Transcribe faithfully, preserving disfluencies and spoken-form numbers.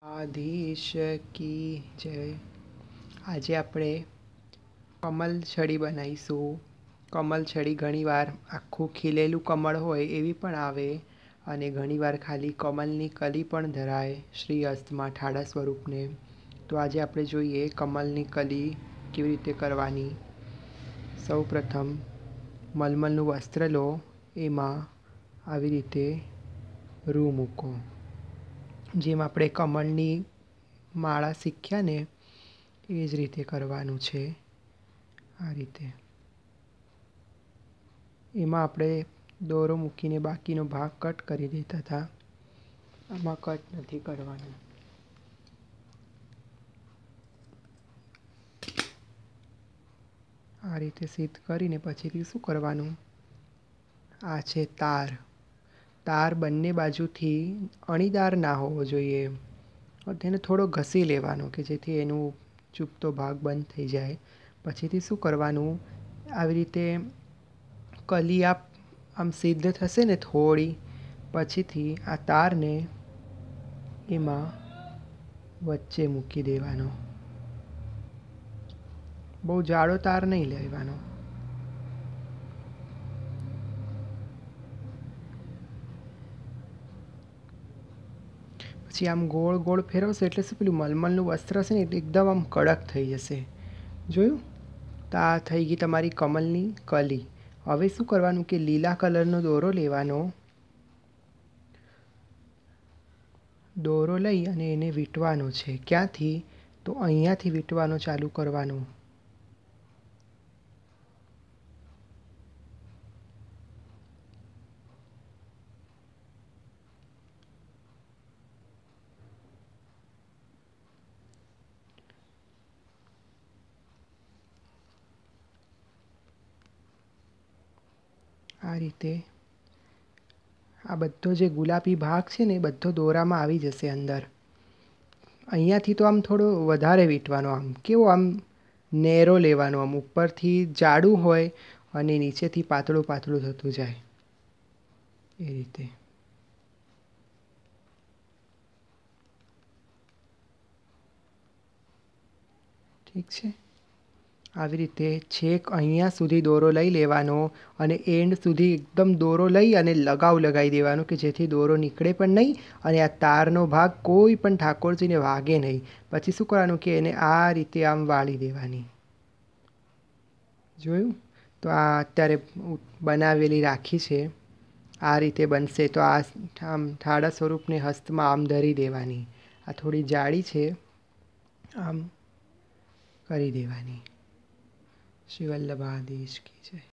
આધીશ કી જય। આજે આપણે કમલ છડી બનાવીશું। કમલ છડી ઘણીવાર આખું ખીલેલું કમળ હોય એવી પણ આવે અને ઘણીવાર ખાલી કમલની કલી પણ ધરાય શ્રી હસ્તમાં ઠાડા સ્વરૂપને। તો આજે આપણે જોઈએ કમલની કલી કેવી રીતે કરવાની। સૌ પ્રથમ મલમલનું વસ્ત્ર લો, એમાં આવી રીતે રૂ મૂકો। જેમ આપણે કમળની માળા શીખ્યા ને એ જ રીતે કરવાનું છે। આ રીતે એમાં આપણે દોરો મૂકીને બાકીનો ભાગ કટ કરી દેતા હતા, આમાં કટ નથી કરવાનું। આ રીતે સીધ કરીને પછીથી શું કરવાનું, આ છે તાર। તાર બંને બાજુથી અણીદાર ના હોવો જોઈએ, તેને થોડો ઘસી લેવાનો કે જેથી એનું ચૂપતો ભાગ બંધ થઈ જાય। પછીથી શું કરવાનું, આવી રીતે કલી આપ આમ સિદ્ધ થશે ને થોડી, પછીથી આ તારને એમાં વચ્ચે મૂકી દેવાનો। બહુ જાડો તાર નહીં લેવાનો। પછી આમ ગોળ ગોળ ફેરવશે એટલે શું પેલું મલમલનું વસ્ત્ર છે ને એટલે એકદમ આમ કડક થઈ જશે। જોયું? તો આ થઈ ગઈ તમારી કમલની કલી। હવે શું કરવાનું કે લીલા કલરનો દોરો લેવાનો, દોરો લઈ અને એને વીંટવાનો છે। ક્યાંથી? તો અહીંયાથી વીંટવાનો ચાલુ કરવાનો। આ રીતે આ બધો જે ગુલાબી ભાગ છે ને એ બધો દોરામાં આવી જશે અંદર। અહીંયાથી તો આમ થોડો વધારે વીંટવાનો, આમ કેવો આમ નેરો લેવાનો, આમ ઉપરથી જાડું હોય અને નીચેથી પાતળું પાતળું થતું જાય એ રીતે। ઠીક છે? આવી રીતે છેક અહીંયા સુધી દોરો લઈ લેવાનો અને એન્ડ સુધી એકદમ દોરો લઈ અને લગાવ લગાવી દેવાનો કે જેથી દોરો નીકળે પણ નહીં અને આ તારનો ભાગ કોઈ પણ ઠાકોરજીને વાગે નહીં। પછી શું કરવાનું કે એને આ રીતે આમ વાળી દેવાની। જોયું? તો આ અત્યારે બનાવેલી રાખી છે, આ રીતે બનશે। તો આ આમ ઠાડા સ્વરૂપને હસ્તમાં આમ ધરી દેવાની। આ થોડી જાડી છે, આમ કરી દેવાની। શ્રી વલ્લભાધીશ કી જય।